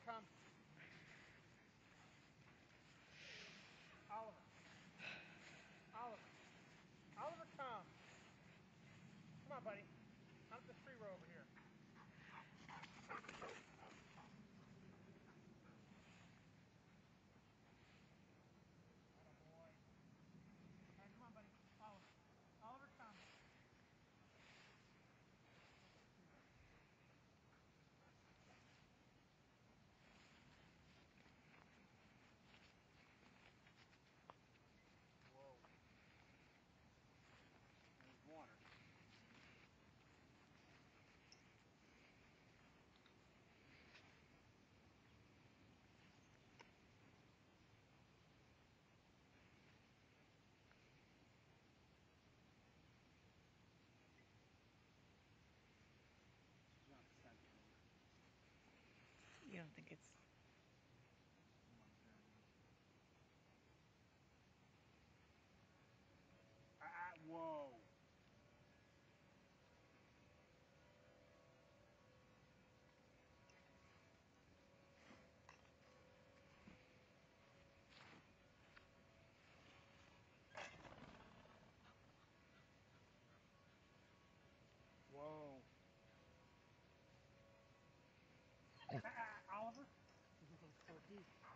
come. Oliver. Oliver. Oliver, come. Come on, buddy. I'm at the tree row over here. Attaboy. All right, come on, buddy. Oliver. Oliver, come. Whoa. There's water. You don't think it's... Whoa. Whoa. Oliver? This is so deep.